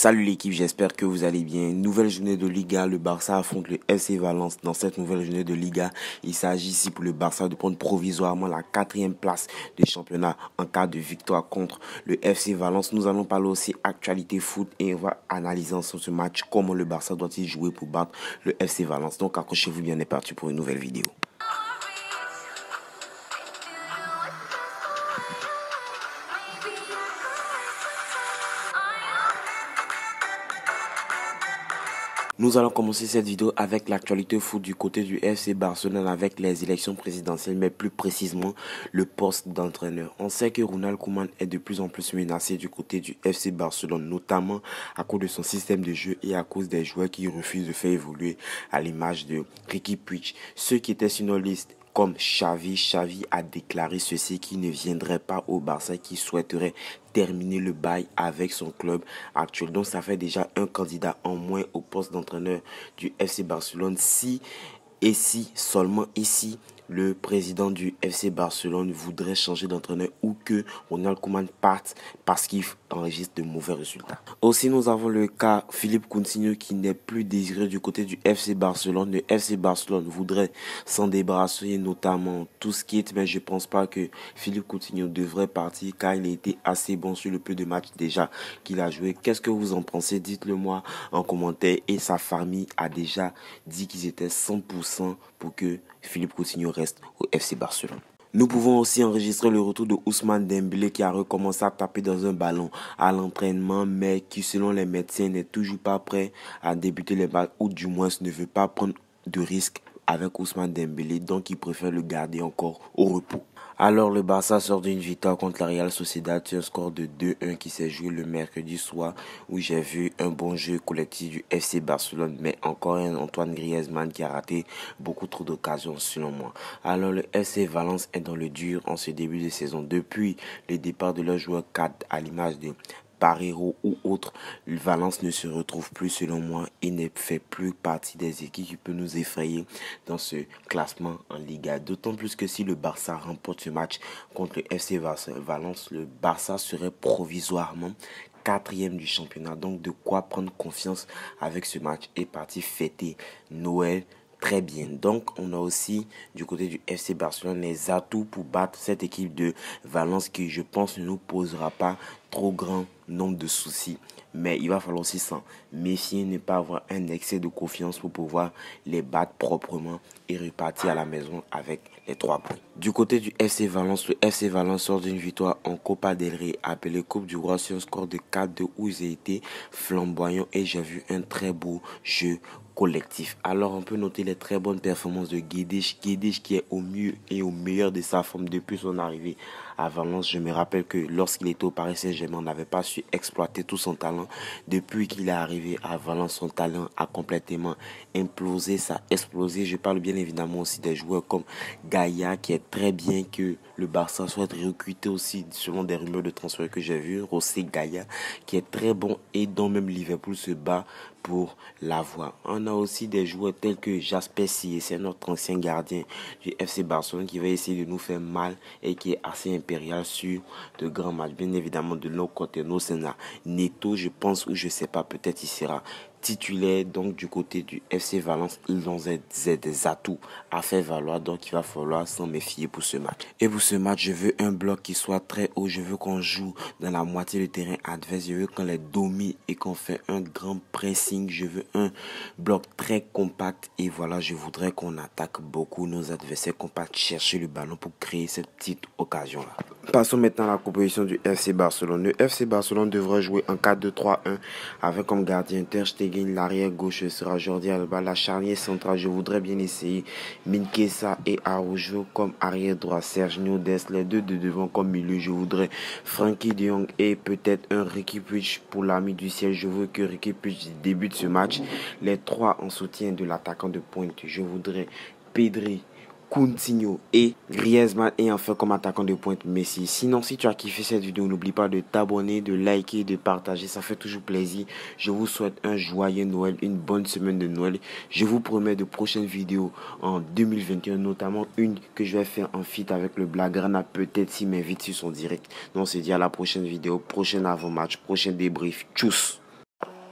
Salut l'équipe, j'espère que vous allez bien. Nouvelle journée de Liga, le Barça affronte le FC Valence. Dans cette nouvelle journée de Liga, il s'agit ici pour le Barça de prendre provisoirement la 4e place du championnat en cas de victoire contre le FC Valence. Nous allons parler aussi actualité foot et on va analyser ensemble ce match, comment le Barça doit-il jouer pour battre le FC Valence. Donc accrochez-vous bien, on est parti pour une nouvelle vidéo. Nous allons commencer cette vidéo avec l'actualité foot du côté du FC Barcelone avec les élections présidentielles, mais plus précisément le poste d'entraîneur. On sait que Ronald Koeman est de plus en plus menacé du côté du FC Barcelone, notamment à cause de son système de jeu et à cause des joueurs qui refusent de faire évoluer à l'image de Riqui Puig. Ceux qui étaient sur nos listes comme Xavi a déclaré ceci, qui ne viendrait pas au Barça, qui souhaiterait terminer le bail avec son club actuel. Donc ça fait déjà un candidat en moins au poste d'entraîneur du FC Barcelone. Si seulement ici, le président du FC Barcelone voudrait changer d'entraîneur ou que Ronald Koeman parte parce qu'il enregistre de mauvais résultats. Aussi, nous avons le cas Philippe Coutinho qui n'est plus désiré du côté du FC Barcelone. Le FC Barcelone voudrait s'en débarrasser, notamment tout ce qui est, mais je ne pense pas que Philippe Coutinho devrait partir car il a été assez bon sur le peu de matchs déjà qu'il a joué. Qu'est-ce que vous en pensez? Dites-le moi en commentaire. Et sa famille a déjà dit qu'ils étaient 100% pour que Philippe Coutinho reste au FC Barcelone. Nous pouvons aussi enregistrer le retour de Ousmane Dembélé qui a recommencé à taper dans un ballon à l'entraînement, mais qui selon les médecins n'est toujours pas prêt à débuter les balles ou du moins ne veut pas prendre de risques avec Ousmane Dembélé, donc il préfère le garder encore au repos. Alors le Barça sort d'une victoire contre la Real Sociedad sur un score de 2-1 qui s'est joué le mercredi soir, où j'ai vu un bon jeu collectif du FC Barcelone, mais encore un Antoine Griezmann qui a raté beaucoup trop d'occasions selon moi. Alors le FC Valence est dans le dur en ce début de saison. Depuis le départ de leur joueur 4 à l'image de Barreiro ou autre, Valence ne se retrouve plus selon moi et ne fait plus partie des équipes qui peuvent nous effrayer dans ce classement en Liga. D'autant plus que si le Barça remporte ce match contre le FC Valence, le Barça serait provisoirement 4e du championnat. Donc de quoi prendre confiance avec ce match et partir fêter Noël très bien. Donc on a aussi du côté du FC Barcelone les atouts pour battre cette équipe de Valence qui, je pense, ne nous posera pas trop grand nombre de soucis. Mais il va falloir aussi s'en méfier, ne pas avoir un excès de confiance pour pouvoir les battre proprement et repartir à la maison avec les 3 points. Du côté du FC Valence, le FC Valence sort d'une victoire en Copa del Rey appelée Coupe du Roi sur un score de 4-2 où ils ont été flamboyants et j'ai vu un très beau jeu collectif. Alors on peut noter les très bonnes performances de Guedes qui est au mieux et au meilleur de sa forme depuis son arrivée à Valence. Je me rappelle que lorsqu'il était au Paris Saint-Germain, on n'avait pas su exploiter tout son talent. Depuis qu'il est arrivé à Valence, son talent a complètement implosé, ça a explosé. Je parle bien évidemment aussi des joueurs comme Gaïa qui est très bien, que le Barça souhaite recruter aussi selon des rumeurs de transfert que j'ai vu. José Gaïa qui est très bon et dont même Liverpool se bat pour l'avoir. On a aussi des joueurs tels que Jasper Sillé, c'est notre ancien gardien du FC Barcelone qui va essayer de nous faire mal et qui est assez impérial sur de grands matchs. Bien évidemment, de l'autre côté, nous, c'est Neto, je pense, ou je sais pas, peut-être il sera titulaire. Donc du côté du FC Valence, ils ont des atouts à faire valoir, donc il va falloir s'en méfier pour ce match. Et pour ce match, je veux un bloc qui soit très haut, je veux qu'on joue dans la moitié du terrain adverse, je veux qu'on les domine et qu'on fait un grand pressing, je veux un bloc très compact et voilà, je voudrais qu'on attaque beaucoup nos adversaires, qu'on parte chercher le ballon pour créer cette petite occasion là. Passons maintenant à la composition du FC Barcelone. Le FC Barcelone devrait jouer en 4-2-3-1 avec comme gardien Ter Stegen, l'arrière gauche sera Jordi Alba, la charnière centrale, je voudrais bien essayer Mingueza et Araujo comme arrière droit, Sergio Dest, les deux de devant comme milieu, je voudrais Frenkie de Jong et peut-être un Riqui Puig pour l'ami du ciel, je veux que Riqui Puig débute ce match, les 3 en soutien de l'attaquant de pointe, je voudrais Pedri, Coutinho et Griezmann et enfin comme attaquant de pointe Messi. Sinon, si tu as kiffé cette vidéo, n'oublie pas de t'abonner, de liker, de partager, ça fait toujours plaisir. Je vous souhaite un joyeux Noël, une bonne semaine de Noël. Je vous promets de prochaines vidéos en 2021, notamment une que je vais faire en feat avec le Blaugrana, peut-être s'il m'invite sur son direct. Donc on se dit à la prochaine vidéo, prochain avant-match, prochain débrief. Tchuss.